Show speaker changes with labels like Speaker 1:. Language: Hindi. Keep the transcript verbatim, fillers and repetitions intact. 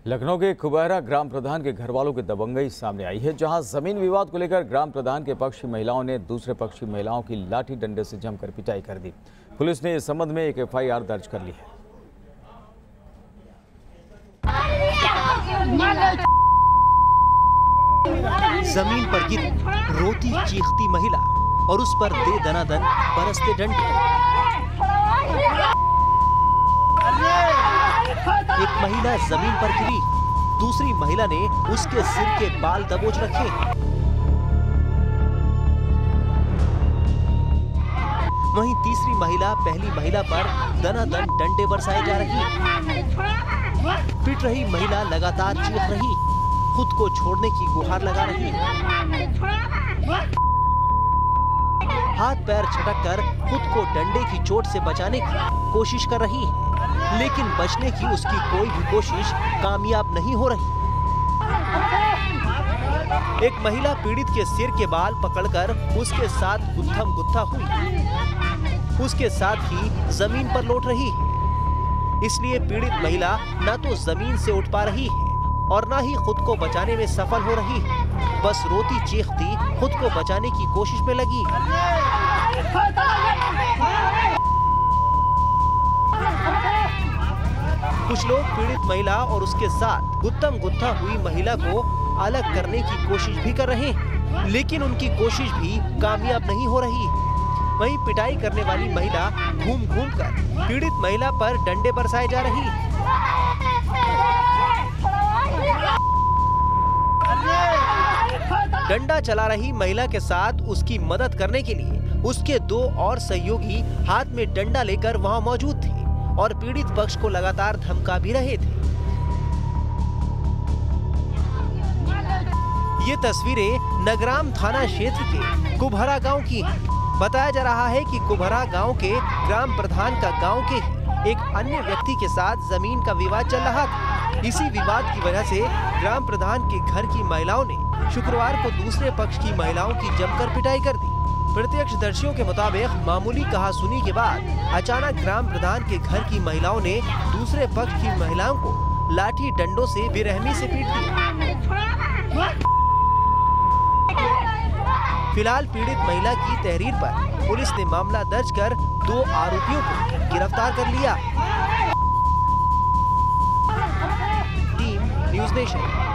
Speaker 1: लखनऊ के कुबहरा ग्राम प्रधान के घर वालों की दबंगई सामने आई है, जहां जमीन विवाद को लेकर ग्राम प्रधान के पक्षी महिलाओं ने दूसरे पक्षी महिलाओं की लाठी डंडे से जमकर पिटाई कर दी। पुलिस ने इस संबंध में एक एफ आई आर दर्ज कर ली है।
Speaker 2: जमीन पर गिरी रोती चीखती महिला और उस पर दे दनादन बरसते डंडे। एक महिला जमीन पर गिरी, दूसरी महिला ने उसके सिर के बाल दबोच रखे। वहीं तीसरी महिला पहली महिला पर दनादन डंडे बरसाए जा रही। पिट रही महिला लगातार चीख रही, खुद को छोड़ने की गुहार लगा रही, हाथ पैर छटक कर खुद को डंडे की चोट से बचाने की कोशिश कर रही, लेकिन बचने की उसकी कोई भी कोशिश कामयाब नहीं हो रही। एक महिला पीड़ित के सिर के बाल पकड़कर उसके साथ गुत्थम गुत्था हुई, उसके साथ ही जमीन पर लौट रही। इसलिए पीड़ित महिला न तो जमीन से उठ पा रही है और न ही खुद को बचाने में सफल हो रही है, बस रोती चीखती खुद को बचाने की कोशिश में लगी। कुछ लोग पीड़ित महिला और उसके साथ गुत्थम गुत्था हुई महिला को अलग करने की कोशिश भी कर रहे हैं, लेकिन उनकी कोशिश भी कामयाब नहीं हो रही। वहीं पिटाई करने वाली महिला घूम घूम कर पीड़ित महिला पर डंडे बरसाए जा रही। डंडा चला रही महिला के साथ उसकी मदद करने के लिए उसके दो और सहयोगी हाथ में डंडा लेकर वहां मौजूद थे और पीड़ित पक्ष को लगातार धमका भी रहे थे। ये तस्वीरें नगराम थाना क्षेत्र के कुबहरा गांव की हैं। बताया जा रहा है कि कुबहरा गांव के ग्राम प्रधान का गांव के एक अन्य व्यक्ति के साथ जमीन का विवाद चल रहा था। इसी विवाद की वजह से ग्राम प्रधान के घर की महिलाओं ने शुक्रवार को दूसरे पक्ष की महिलाओं की जमकर पिटाई कर दी। प्रत्यक्षदर्शियों के मुताबिक मामूली कहासुनी के बाद अचानक ग्राम प्रधान के घर की महिलाओं ने दूसरे पक्ष की महिलाओं को लाठी डंडों से बेरहमी से पीट दिया। फिलहाल पीड़ित महिला की तहरीर पर पुलिस ने मामला दर्ज कर दो आरोपियों को गिरफ्तार कर लिया। Team News nation.